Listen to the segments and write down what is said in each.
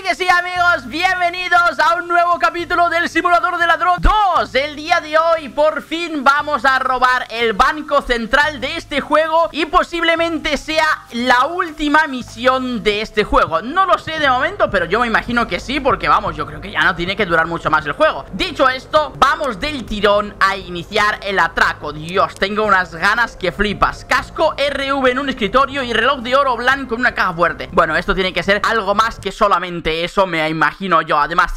que sí, amigos, bienvenidos a un nuevo capítulo del Simulador de Ladrón 2. El día de hoy por fin vamos a robar el banco central de este juego y posiblemente sea la última misión de este juego. No lo sé de momento, pero yo me imagino que sí, porque vamos, yo creo que ya no tiene que durar mucho más el juego. Dicho esto, vamos del tirón a iniciar el atraco. Dios, tengo unas ganas que flipas. Casco RV en un escritorio y reloj de oro blanco en una caja fuerte. Bueno, esto tiene que ser algo más que solamente eso, me imagino yo. Además,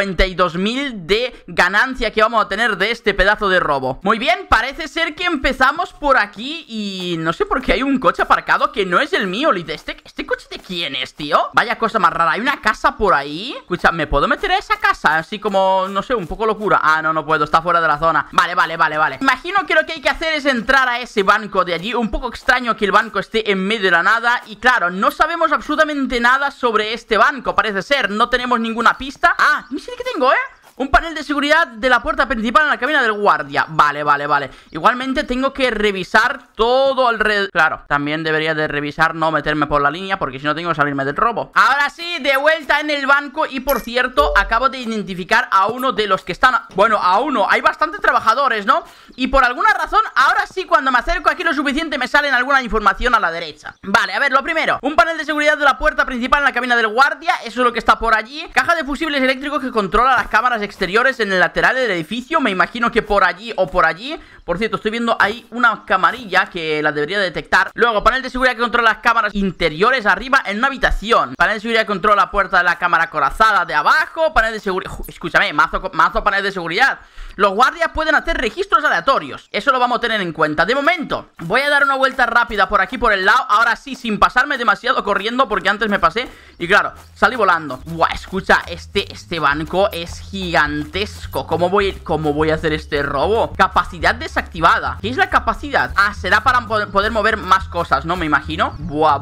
52.000 de ganancia que vamos a tener de este pedazo de robo. Muy bien, parece ser que empezamos por aquí y no sé por qué hay un coche aparcado que no es el mío. ¿Este coche de quién es, tío? Vaya cosa más rara. Hay una casa por ahí. Escucha, ¿me puedo meter a esa casa? Así como, no sé, un poco locura. Ah, no puedo, está fuera de la zona. Vale. Imagino que lo que hay que hacer es entrar a ese banco de allí. Un poco extraño que el banco esté en medio de la nada. Y claro, no sabemos absolutamente nada sobre este banco, parece ser. No tenemos ninguna pista. Ah, no sé qué tengo, un panel de seguridad de la puerta principal en la cabina del guardia. Vale. Igualmente tengo que revisar todo alrededor. Claro, también debería de revisar no meterme por la línea, porque si no tengo que salirme del robo. Ahora sí, de vuelta en el banco. Y por cierto, acabo de identificar a uno de los que están... Bueno, a uno. Hay bastantes trabajadores, ¿no? Y por alguna razón, ahora sí, cuando me acerco aquí lo suficiente, me salen alguna información a la derecha. Vale, a ver, lo primero, un panel de seguridad de la puerta principal en la cabina del guardia. Eso es lo que está por allí. Caja de fusibles eléctricos que controla las cámaras exteriores en el lateral del edificio. Me imagino que por allí o por allí. Por cierto, estoy viendo ahí una camarilla que la debería detectar. Luego, panel de seguridad que controla las cámaras interiores arriba en una habitación. Panel de seguridad que controla la puerta de la cámara acorazada de abajo. Panel de seguridad... Escúchame, mazo panel de seguridad. Los guardias pueden hacer registros aleatorios. Eso lo vamos a tener en cuenta. De momento, voy a dar una vuelta rápida por aquí, por el lado. Ahora sí, sin pasarme demasiado corriendo, porque antes me pasé y claro, salí volando. Buah, escucha, este banco es gigantesco. ¿Cómo voy a hacer este robo? Capacidad desactivada. ¿Qué es la capacidad? Ah, será para poder mover más cosas, ¿no? Me imagino. Buah.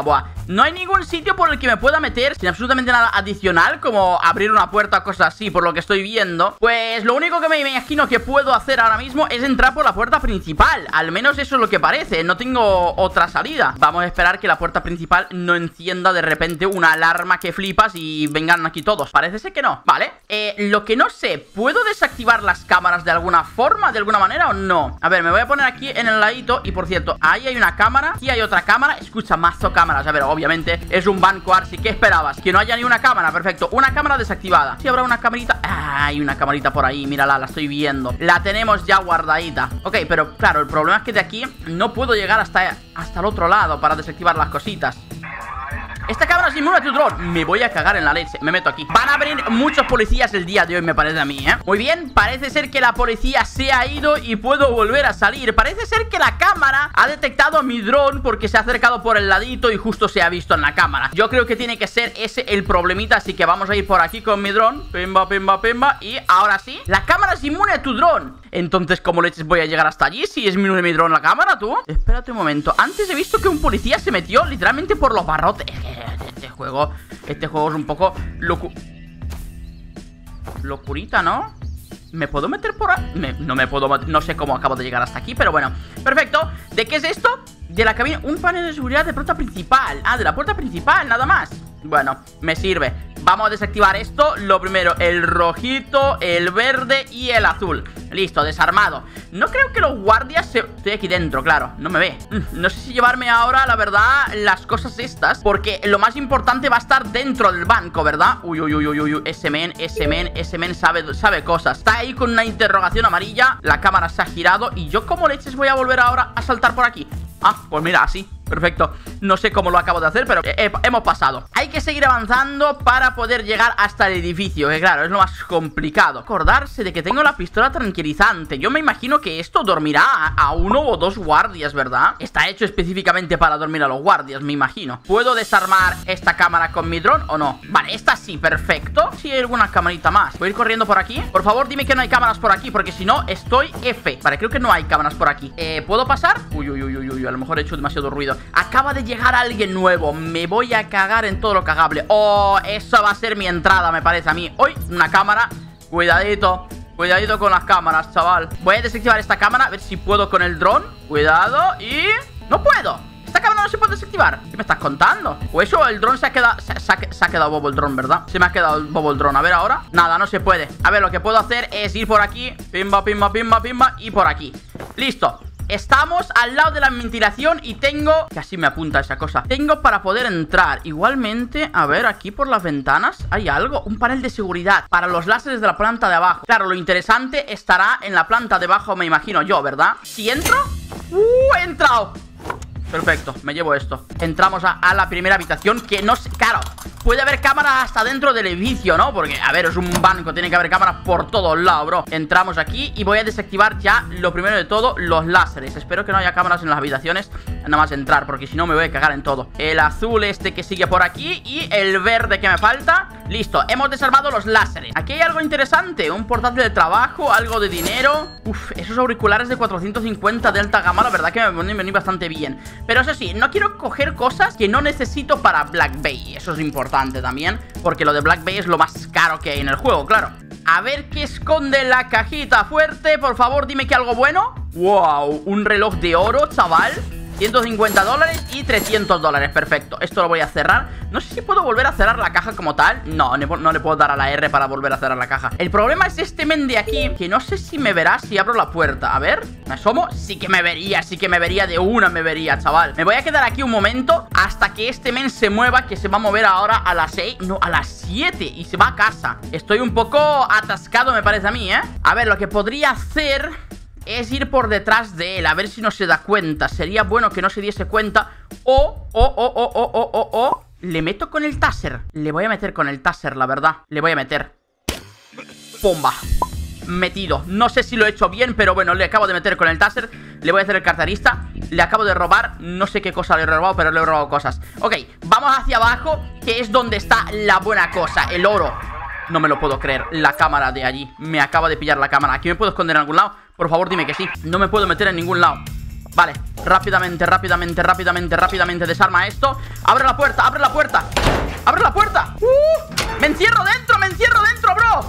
No hay ningún sitio por el que me pueda meter sin absolutamente nada adicional, como abrir una puerta o cosas así, por lo que estoy viendo. Pues lo único que me imagino que puedo hacer ahora mismo es entrar por la puerta principal. Al menos eso es lo que parece. No tengo otra salida. Vamos a esperar que la puerta principal no encienda de repente una alarma que flipas y vengan aquí todos. Parece ser que no. Vale. Lo que no sé, ¿puedo desactivar las cámaras de alguna forma, de alguna manera o no? A ver, me voy a poner aquí en el ladito. Y por cierto, ahí hay una cámara. Aquí hay otra cámara. Escucha, mazo cámaras. A ver, obviamente es un banco Arsi. ¿Qué esperabas? Que no haya ni una cámara. Perfecto. Una cámara desactivada. Sí, habrá una camarita. Ah, hay una camarita por ahí. Mírala, la estoy viendo. La tenemos ya guardadita. Ok, pero claro, el problema es que de aquí no puedo llegar hasta el otro lado para desactivar las cositas. Esta cámara es inmune a tu dron. Me voy a cagar en la leche. Me meto aquí. Van a venir muchos policías el día de hoy, me parece a mí, Muy bien, parece ser que la policía se ha ido y puedo volver a salir. Parece ser que la cámara ha detectado a mi dron porque se ha acercado por el ladito y justo se ha visto en la cámara. Yo creo que tiene que ser ese el problemita, así que vamos a ir por aquí con mi dron. Pimba. Y ahora sí, la cámara es inmune a tu dron. Entonces, ¿cómo leches voy a llegar hasta allí si es inmune mi dron la cámara, tú? Espérate un momento. Antes he visto que un policía se metió literalmente por los barrotes. Este juego es un poco locurita, ¿no? ¿Me puedo meter por ahí? No me puedo... No sé cómo acabo de llegar hasta aquí, pero bueno. Perfecto. ¿De qué es esto? De la cabina... Un panel de seguridad de puerta principal. Ah, de la puerta principal, nada más. Bueno, me sirve. Vamos a desactivar esto. Lo primero, el rojito, el verde y el azul. Listo, desarmado. No creo que los guardias se... Estoy aquí dentro, claro, no me ve. No sé si llevarme ahora, la verdad, las cosas estas, porque lo más importante va a estar dentro del banco, ¿verdad? Uy. Ese men sabe cosas. Está ahí con una interrogación amarilla. La cámara se ha girado y yo como leches voy a volver ahora a saltar por aquí. Ah, pues mira, así. Perfecto. No sé cómo lo acabo de hacer, pero hemos pasado. Hay que seguir avanzando para poder llegar hasta el edificio, que claro, es lo más complicado. Acordarse de que tengo la pistola tranquilizante. Yo me imagino que esto dormirá a uno o dos guardias, ¿verdad? Está hecho específicamente para dormir a los guardias, me imagino. ¿Puedo desarmar esta cámara con mi dron o no? Vale, esta sí, perfecto. Sí hay alguna camarita más. Voy a ir corriendo por aquí. Por favor, dime que no hay cámaras por aquí, porque si no, estoy F. Vale, creo que no hay cámaras por aquí. ¿Puedo pasar? Uy, a lo mejor he hecho demasiado ruido. Acaba de llegar alguien nuevo. Me voy a cagar en todo lo cagable. Oh, eso va a ser mi entrada, me parece a mí. Uy, una cámara. Cuidadito con las cámaras, chaval. Voy a desactivar esta cámara, a ver si puedo con el dron. Cuidado y... ¡no puedo! ¿Esta cámara no se puede desactivar? ¿Qué me estás contando? O eso, el dron se ha quedado... Se ha quedado bobo el dron, ¿verdad? Se me ha quedado bobo el dron. A ver ahora. Nada, no se puede. A ver, lo que puedo hacer es ir por aquí. Pimba, pimba, pimba, pimba. Y por aquí. Listo. Estamos al lado de la ventilación y tengo... Casi me apunta esa cosa. Tengo para poder entrar. Igualmente, a ver, aquí por las ventanas hay algo. Un panel de seguridad para los láseres de la planta de abajo. Claro, lo interesante estará en la planta de abajo, me imagino yo, ¿verdad? Si entro... He entrado. Perfecto, me llevo esto. Entramos a la primera habitación. Que no sé, claro, puede haber cámaras hasta dentro del edificio, ¿no? Porque, a ver, es un banco, tiene que haber cámaras por todos lados, bro. Entramos aquí y voy a desactivar ya, lo primero de todo, los láseres. Espero que no haya cámaras en las habitaciones. Nada más entrar, porque si no me voy a cagar en todo. El azul este que sigue por aquí y el verde que me falta. Listo, hemos desarmado los láseres. Aquí hay algo interesante, un portátil de trabajo, algo de dinero. Uf, esos auriculares de 450 de alta gama, la verdad que me vienen bastante bien. Pero eso sí, no quiero coger cosas que no necesito para Black Bay. Eso es importante también, porque lo de Black Bay es lo más caro que hay en el juego, claro. A ver qué esconde la cajita fuerte. Por favor, dime que algo bueno. Wow, un reloj de oro, chaval. $150 y $300, perfecto. Esto lo voy a cerrar. No sé si puedo volver a cerrar la caja como tal. No le puedo dar a la R para volver a cerrar la caja. El problema es este men de aquí, que no sé si me verá si abro la puerta. A ver, ¿me asomo? Sí que me vería, de una me vería, chaval. Me voy a quedar aquí un momento hasta que este men se mueva, que se va a mover ahora a las 6, no, a las 7 y se va a casa. Estoy un poco atascado, me parece a mí, ¿eh? A ver, lo que podría hacer es ir por detrás de él, a ver si no se da cuenta. Sería bueno que no se diese cuenta. Le meto con el taser. Le voy a meter con el taser, la verdad. Le voy a meter. Pomba. Metido. No sé si lo he hecho bien, pero bueno, le acabo de meter con el taser. Le voy a hacer el carterista. Le acabo de robar, no sé qué cosa le he robado, pero le he robado cosas. Ok, vamos hacia abajo, que es donde está la buena cosa, el oro. No me lo puedo creer, la cámara de allí. Me acaba de pillar la cámara. ¿Aquí me puedo esconder en algún lado? Por favor, dime que sí. No me puedo meter en ningún lado. Vale, rápidamente desarma esto. Abre la puerta, abre la puerta. ¡Abre la puerta! ¡Me encierro dentro, bro!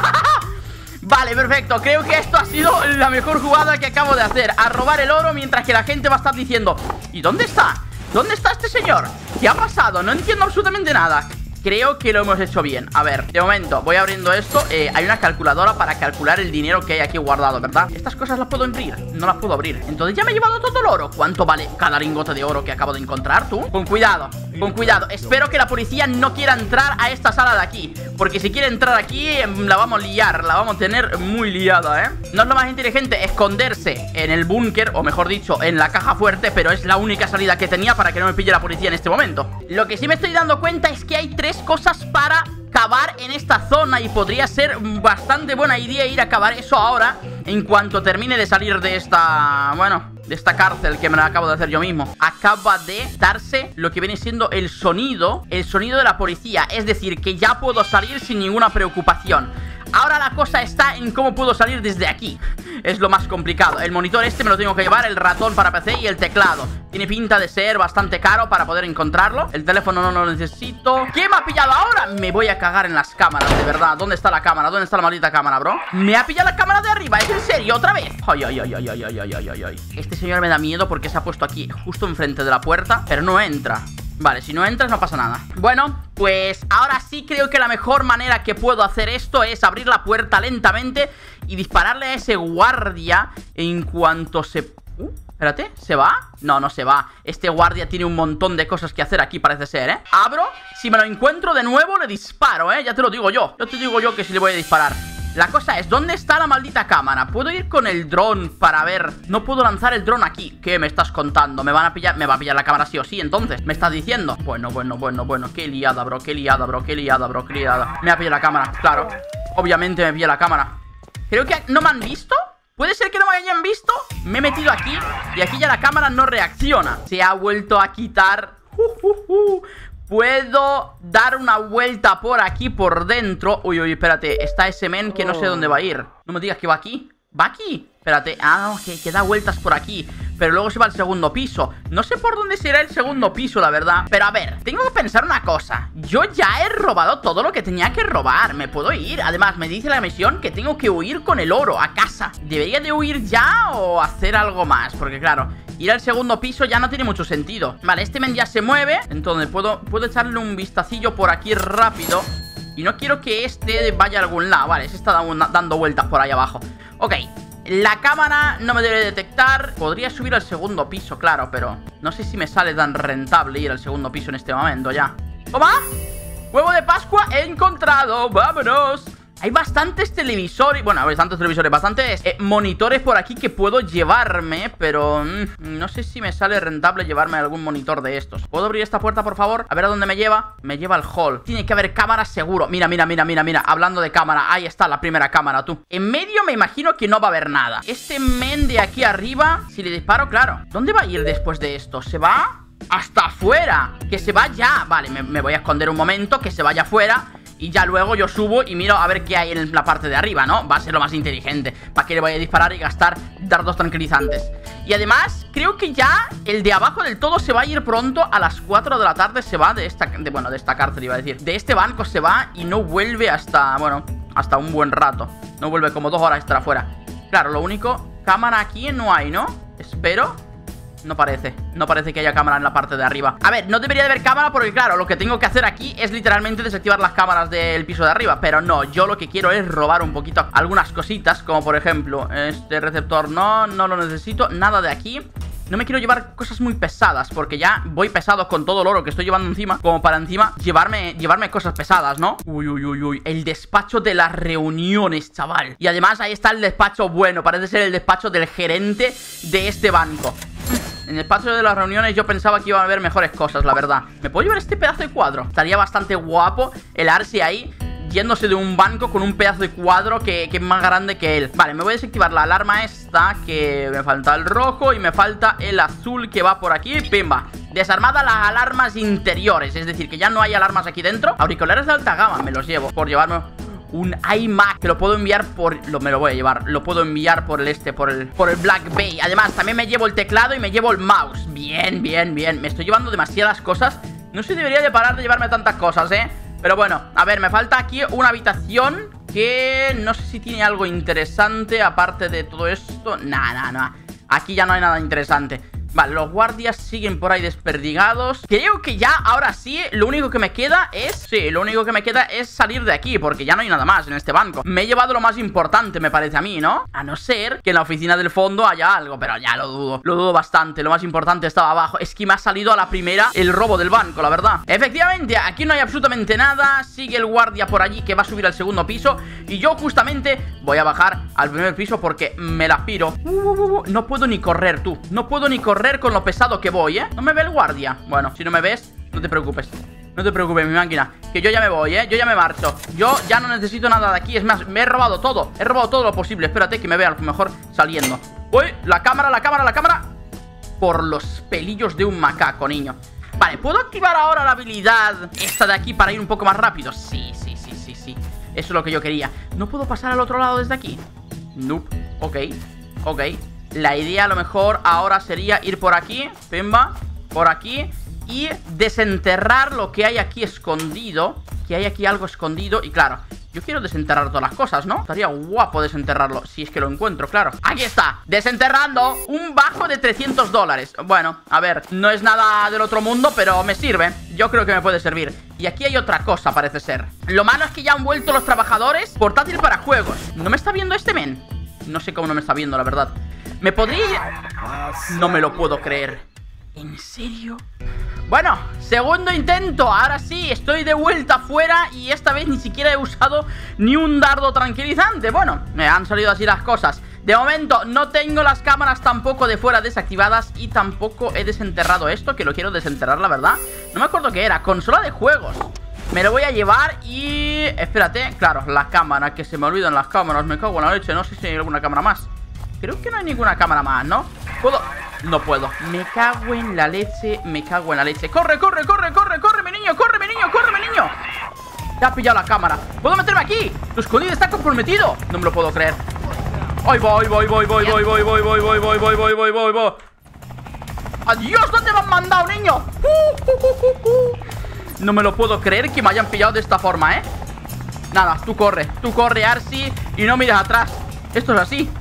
Vale, perfecto, creo que esto ha sido la mejor jugada que acabo de hacer. A robar el oro mientras que la gente va a estar diciendo: ¿y dónde está? ¿Dónde está este señor? ¿Qué ha pasado? No entiendo absolutamente nada. Creo que lo hemos hecho bien. A ver, de momento voy abriendo esto. Hay una calculadora para calcular el dinero que hay aquí guardado, ¿verdad? Estas cosas las puedo abrir. No las puedo abrir. Entonces ya me he llevado todo el oro. ¿Cuánto vale cada lingote de oro que acabo de encontrar, tú? Con cuidado, con cuidado. Espero que la policía no quiera entrar a esta sala de aquí, porque si quiere entrar aquí, la vamos a liar. La vamos a tener muy liada, ¿eh? No es lo más inteligente esconderse en el búnker, o mejor dicho, en la caja fuerte, pero es la única salida que tenía para que no me pille la policía en este momento. Lo que sí me estoy dando cuenta es que hay 3 cosas para cavar en esta zona y podría ser bastante buena idea ir a cavar eso ahora, en cuanto termine de salir de esta, bueno, de esta cárcel que me la acabo de hacer yo mismo. Acaba de darse lo que viene siendo el sonido de la policía, es decir, que ya puedo salir sin ninguna preocupación. Ahora la cosa está en cómo puedo salir desde aquí. Es lo más complicado. El monitor este me lo tengo que llevar, el ratón para PC y el teclado. Tiene pinta de ser bastante caro para poder encontrarlo. El teléfono no lo necesito. ¿Qué me ha pillado ahora? Me voy a cagar en las cámaras, de verdad. ¿Dónde está la cámara? ¿Dónde está la maldita cámara, bro? Me ha pillado la cámara de arriba. ¿Es en serio? ¿Otra vez? Ay. Este señor me da miedo porque se ha puesto aquí justo enfrente de la puerta, pero no entra. Vale, si no entras no pasa nada. Bueno, pues ahora sí creo que la mejor manera que puedo hacer esto es abrir la puerta lentamente y dispararle a ese guardia en cuanto se... espérate, ¿se va? No, no se va. Este guardia tiene un montón de cosas que hacer aquí, parece ser, ¿eh? Abro, si me lo encuentro de nuevo le disparo, ¿eh? Ya te lo digo yo. Yo te digo yo que sí le voy a disparar. La cosa es, ¿dónde está la maldita cámara? ¿Puedo ir con el dron para ver? No puedo lanzar el dron aquí. ¿Qué me estás contando? ¿Me van a pillar? ¿Me va a pillar la cámara sí o sí? Entonces, ¿me estás diciendo? Bueno. Qué liada, bro. Qué liada. Me ha pillado la cámara, claro. Obviamente me pilla la cámara. Creo que no me han visto. ¿Puede ser que no me hayan visto? Me he metido aquí y aquí ya la cámara no reacciona. Se ha vuelto a quitar. Puedo dar una vuelta por aquí, por dentro. Uy, espérate, está ese men que no sé dónde va a ir. No me digas que va aquí. ¿Va aquí? Espérate, no, que da vueltas por aquí, pero luego se va al segundo piso. No sé por dónde será el segundo piso, la verdad. Pero a ver, tengo que pensar una cosa. Yo ya he robado todo lo que tenía que robar. Me puedo ir, además me dice la misión que tengo que huir con el oro a casa. ¿Debería de huir ya o hacer algo más? Porque claro, ir al segundo piso ya no tiene mucho sentido. Vale, este men ya se mueve. Entonces puedo echarle un vistacillo por aquí rápido. Y no quiero que este vaya a algún lado. Vale, se está dando vueltas por ahí abajo. Ok, la cámara no me debe detectar. Podría subir al segundo piso, claro, pero no sé si me sale tan rentable ir al segundo piso en este momento ya. ¿Toma? Huevo de Pascua encontrado. ¡Vámonos! Hay bastantes televisores, bueno, bastantes monitores por aquí que puedo llevarme, pero no sé si me sale rentable llevarme algún monitor de estos. ¿Puedo abrir esta puerta, por favor? A ver a dónde me lleva. Me lleva al hall. Tiene que haber cámaras seguro. Mira, hablando de cámara, ahí está la primera cámara, tú. En medio me imagino que no va a haber nada. Este men de aquí arriba, si le disparo, claro. ¿Dónde va a ir después de esto? ¿Se va? ¡Hasta afuera! ¡Que se va ya! Vale, me voy a esconder un momento, que se vaya afuera. Y ya luego yo subo y miro a ver qué hay en la parte de arriba, ¿no? Va a ser lo más inteligente. ¿Para qué le voy a disparar y gastar dardos tranquilizantes? Y además, creo que ya el de abajo del todo se va a ir pronto. A las 4 de la tarde se va de esta cárcel, iba a decir. De este banco se va y no vuelve hasta, bueno, hasta un buen rato. No vuelve, como 2 horas estará fuera. Claro, lo único, cámara aquí no hay, ¿no? Espero. No parece que haya cámara en la parte de arriba. A ver, no debería de haber cámara porque claro, lo que tengo que hacer aquí es literalmente desactivar las cámaras del piso de arriba. Pero no, yo lo que quiero es robar un poquito algunas cositas, como por ejemplo este receptor no lo necesito. Nada de aquí. No me quiero llevar cosas muy pesadas porque ya voy pesado con todo el oro que estoy llevando encima, como para encima llevarme cosas pesadas, ¿no? Uy, el despacho de las reuniones, chaval. Y además ahí está el despacho bueno, parece ser el despacho del gerente de este banco. En el despacho de las reuniones yo pensaba que iba a haber mejores cosas, la verdad. ¿Me puedo llevar este pedazo de cuadro? Estaría bastante guapo el Arsi ahí yéndose de un banco con un pedazo de cuadro que es más grande que él. Vale, me voy a desactivar la alarma esta, que me falta el rojo y me falta el azul que va por aquí. Pimba. Desarmadas las alarmas interiores, es decir, que ya no hay alarmas aquí dentro. Auriculares de alta gama, me los llevo por llevarme un iMac, que lo puedo enviar por... me lo voy a llevar, lo puedo enviar por el Black Bay. Además, también me llevo el teclado y me llevo el mouse. Bien. Me estoy llevando demasiadas cosas. No se debería de parar de llevarme tantas cosas, pero bueno, a ver, me falta aquí una habitación que no sé si tiene algo interesante aparte de todo esto. Nah. Aquí ya no hay nada interesante. Vale, los guardias siguen por ahí desperdigados. Creo que ya, ahora sí, lo único que me queda es... Sí, lo único que me queda es salir de aquí, porque ya no hay nada más en este banco. Me he llevado lo más importante, me parece a mí, ¿no? A no ser que en la oficina del fondo haya algo, pero ya lo dudo. Lo dudo bastante, lo más importante estaba abajo. Es que me ha salido a la primera el robo del banco, la verdad. Efectivamente, aquí no hay absolutamente nada. Sigue el guardia por allí que va a subir al segundo piso. Y yo justamente voy a bajar al primer piso porque me la piro. No puedo ni correr, tú. No puedo ni correr con lo pesado que voy, ¿No me ve el guardia? Bueno, si no me ves, no te preocupes. No te preocupes, mi máquina, que yo ya me voy, yo ya me marcho. Yo ya no necesito nada de aquí. Es más, me he robado todo. He robado todo lo posible. Espérate que me vea a lo mejor saliendo. Uy, la cámara. Por los pelillos de un macaco, niño. Vale, ¿puedo activar ahora la habilidad esta de aquí para ir un poco más rápido? Sí. Eso es lo que yo quería. ¿No puedo pasar al otro lado desde aquí? Nope, ok. La idea a lo mejor ahora sería ir por aquí, pimba, por aquí, y desenterrar lo que hay aquí escondido. Que hay aquí algo escondido. Y claro, yo quiero desenterrar todas las cosas, ¿no? Estaría guapo desenterrarlo, si es que lo encuentro, claro. Aquí está, desenterrando un bajo de $300. Bueno, a ver, no es nada del otro mundo, pero me sirve. Yo creo que me puede servir. Y aquí hay otra cosa, parece ser. Lo malo es que ya han vuelto los trabajadores. Portátil para juegos. ¿No me está viendo este men? No sé cómo no me está viendo, la verdad. ¿Me podría...? No me lo puedo creer. ¿En serio? Bueno, segundo intento. Ahora sí, estoy de vuelta afuera. Y esta vez ni siquiera he usado ni un dardo tranquilizante. Bueno, me han salido así las cosas. De momento no tengo las cámaras tampoco de fuera desactivadas. Y tampoco he desenterrado esto, que lo quiero desenterrar, la verdad. No me acuerdo qué era, consola de juegos. Me lo voy a llevar y... Espérate, claro, la cámara, que se me olvidan las cámaras. Me cago en la leche, no sé si hay alguna cámara más. Creo que no hay ninguna cámara más, ¿no? ¿Puedo? No puedo. Me cago en la leche, ¡Corre, mi niño! Te ha pillado la cámara. ¿Puedo meterme aquí? Tu escondido está comprometido. No me lo puedo creer. ¡Ay, voy! ¡Adiós! ¿Dónde me han mandado, niño? No me lo puedo creer que me hayan pillado de esta forma, Nada, tú corre, Arsi, y no mires atrás. Esto es así.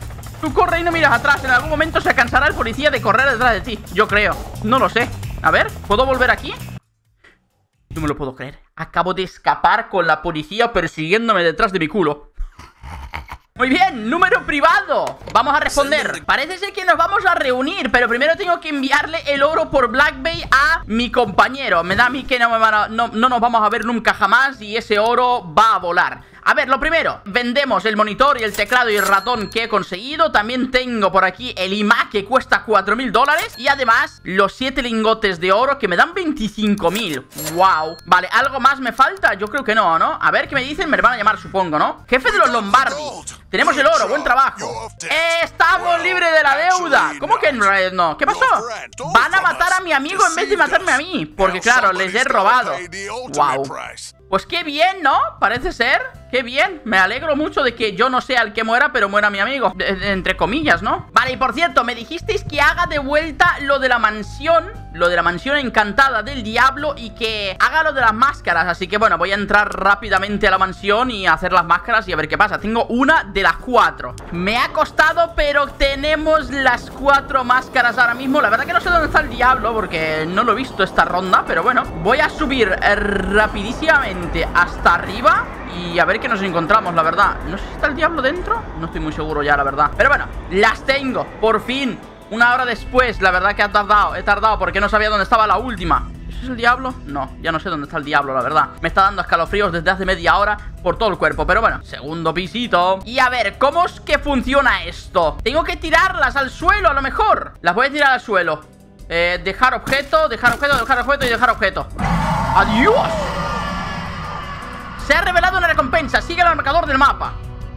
Tú corre y no miras atrás. En algún momento se cansará el policía de correr detrás de ti. Yo creo. No lo sé. A ver, ¿puedo volver aquí? No me lo puedo creer. Acabo de escapar con la policía persiguiéndome detrás de mi culo. Muy bien, número privado. Vamos a responder. Parece ser que nos vamos a reunir, pero primero tengo que enviarle el oro por Black Bay a mi compañero. Me da a mí que no nos vamos a ver nunca jamás y ese oro va a volar. A ver, lo primero, vendemos el monitor y el teclado y el ratón que he conseguido. También tengo por aquí el iMac que cuesta 4.000 dólares. Y además, los 7 lingotes de oro que me dan 25.000. ¡Wow! Vale, ¿algo más me falta? Yo creo que no, ¿no? A ver, ¿qué me dicen? Me van a llamar, supongo, ¿no? Jefe de los Lombardi. Tenemos el oro, buen trabajo. ¡Estamos libres de la deuda! ¿Cómo que no? ¿Qué pasó? Van a matar a mi amigo en vez de matarme a mí. Porque claro, les he robado. ¡Wow! Pues qué bien, ¿no? Parece ser. Qué bien. Me alegro mucho de que yo no sea el que muera, pero muera mi amigo. Entre comillas, ¿no? Vale, y por cierto, me dijisteis que haga de vuelta lo de la mansión. Lo de la mansión encantada del diablo. Y que haga lo de las máscaras. Así que bueno, voy a entrar rápidamente a la mansión y a hacer las máscaras y a ver qué pasa. Tengo una de las 4. Me ha costado, pero tenemos las 4 máscaras ahora mismo. La verdad que no sé dónde está el diablo, porque no lo he visto esta ronda. Pero bueno, voy a subir rapidísimamente hasta arriba y a ver qué nos encontramos, la verdad. No sé si está el diablo dentro. No estoy muy seguro ya, la verdad. Pero bueno, las tengo, por fin. Una hora después, la verdad que he tardado porque no sabía dónde estaba la última. ¿Eso es el diablo? No, ya no sé dónde está el diablo, la verdad. Me está dando escalofríos desde hace media hora por todo el cuerpo, pero bueno, segundo pisito. Y a ver, ¿cómo es que funciona esto? Tengo que tirarlas al suelo, a lo mejor. Las voy a tirar al suelo. Dejar objeto, dejar objeto, dejar objeto y dejar objeto. ¡Adiós! Se ha revelado una recompensa. Sigue el marcador del mapa.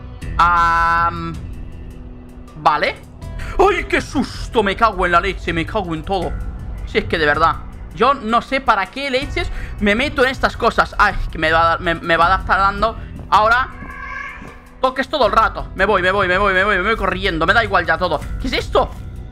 Vale. ¡Ay, qué susto! Me cago en la leche, me cago en todo. Si es que de verdad, yo no sé para qué leches me meto en estas cosas. Ay, que me va a estar dando. Ahora toques todo el rato. Me voy corriendo. Me da igual ya todo. ¿Qué es esto?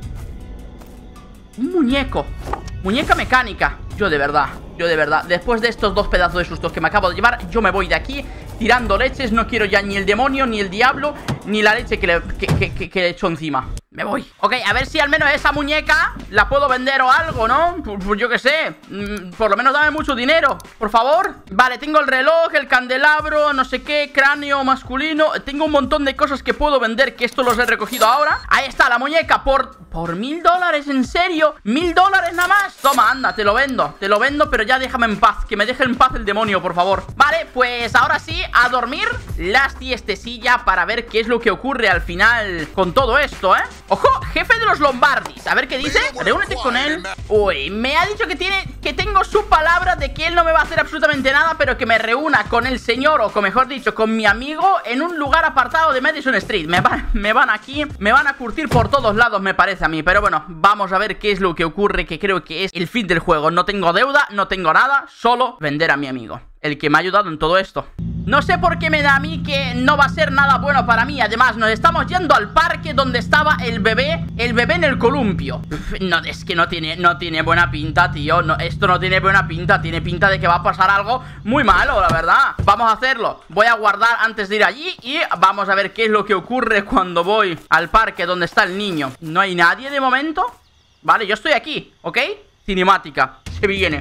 Un muñeco. Muñeca mecánica. Yo de verdad, después de estos 2 pedazos de sustos que me acabo de llevar, yo me voy de aquí tirando leches. No quiero ya ni el demonio, ni el diablo, ni la leche que le echo encima. Me voy. Ok, a ver si al menos esa muñeca la puedo vender o algo, ¿no? Pues yo qué sé. Por lo menos dame mucho dinero, por favor. Vale, tengo el reloj, el candelabro, no sé qué, cráneo masculino. Tengo un montón de cosas que puedo vender, que esto los he recogido ahora. Ahí está la muñeca por $1.000, ¿en serio? $1.000 nada más. Toma, anda, te lo vendo, pero ya déjame en paz. Que me deje en paz el demonio, por favor. Vale, pues ahora sí, a dormir la siestecilla para ver qué es lo que ocurre al final con todo esto, ¿eh? Ojo, jefe de los Lombardis. A ver qué dice. Reúnete con él. Uy, me ha dicho que tengo su palabra de que él no me va a hacer absolutamente nada, pero que me reúna con el señor, o mejor dicho, con mi amigo, en un lugar apartado de Madison Street. Me van a curtir por todos lados, me parece a mí. Pero bueno, vamos a ver qué es lo que ocurre, que creo que es el fin del juego. No tengo deuda, no tengo nada, solo vender a mi amigo, el que me ha ayudado en todo esto. No sé por qué me da a mí que no va a ser nada bueno para mí. Además, nos estamos yendo al parque donde estaba el bebé en el columpio. No, es que no tiene buena pinta, tío. No, esto no tiene buena pinta. Tiene pinta de que va a pasar algo muy malo, la verdad. Vamos a hacerlo. Voy a guardar antes de ir allí y vamos a ver qué es lo que ocurre cuando voy al parque donde está el niño. ¿No hay nadie de momento? Vale, yo estoy aquí, ¿ok? Cinemática, se viene.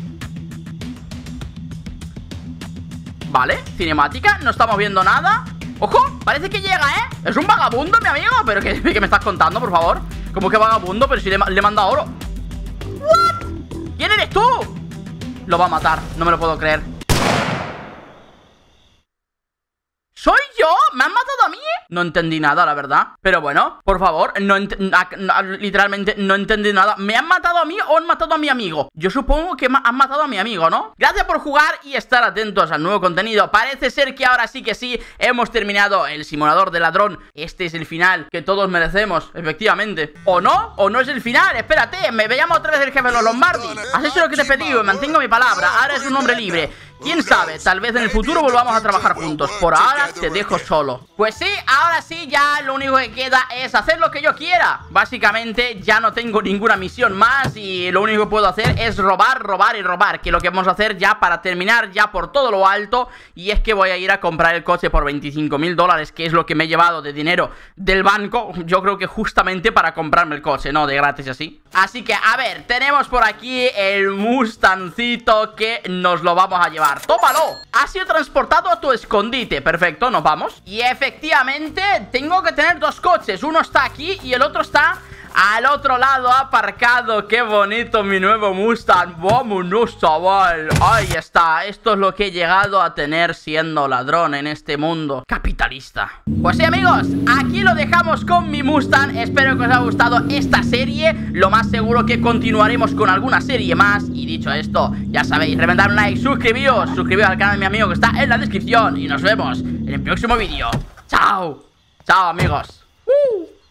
Vale, cinemática, no estamos viendo nada. ¡Ojo! Parece que llega, ¿eh? Es un vagabundo, mi amigo. ¿Pero qué me estás contando, por favor? ¿Cómo que vagabundo? Pero si le he mandado oro. ¿What? ¿Quién eres tú? Lo va a matar, no me lo puedo creer. ¿Soy yo? ¿Me han matado a mí? No entendí nada, la verdad. Pero bueno, por favor, literalmente no entendí nada. ¿Me han matado a mí o han matado a mi amigo? Yo supongo que han matado a mi amigo, ¿no? Gracias por jugar y estar atentos al nuevo contenido. Parece ser que ahora sí que sí hemos terminado el simulador de ladrón. Este es el final que todos merecemos, efectivamente. ¿O no? ¿O no es el final? Espérate, me llamo otra vez el jefe de los Lombardi. Has hecho lo que te he pedido, mantengo mi palabra. Ahora es un hombre libre. Quién sabe, tal vez en el futuro volvamos a trabajar juntos. Por ahora te dejo solo. Pues sí, ahora sí, ya lo único que queda es hacer lo que yo quiera. Básicamente ya no tengo ninguna misión más y lo único que puedo hacer es robar, robar y robar, que es lo que vamos a hacer ya para terminar ya por todo lo alto. Y es que voy a ir a comprar el coche por 25.000 dólares, que es lo que me he llevado de dinero del banco. Yo creo que justamente para comprarme el coche, no de gratis así. Así que, a ver, tenemos por aquí el Mustangcito que nos lo vamos a llevar. ¡Tómalo! Ha sido transportado a tu escondite. Perfecto, nos vamos. Y efectivamente tengo que tener dos coches. Uno está aquí y el otro está al otro lado aparcado. ¡Qué bonito mi nuevo Mustang! ¡Vámonos, chaval! Ahí está. Esto es lo que he llegado a tener siendo ladrón en este mundo capitalista. Pues sí, amigos, aquí lo dejamos con mi Mustang. Espero que os haya gustado esta serie. Lo más seguro que continuaremos con alguna serie más. Y dicho esto, ya sabéis, reventad un like, suscribíos al canal de mi amigo que está en la descripción. Y nos vemos en el próximo vídeo. ¡Chao! ¡Chao, amigos!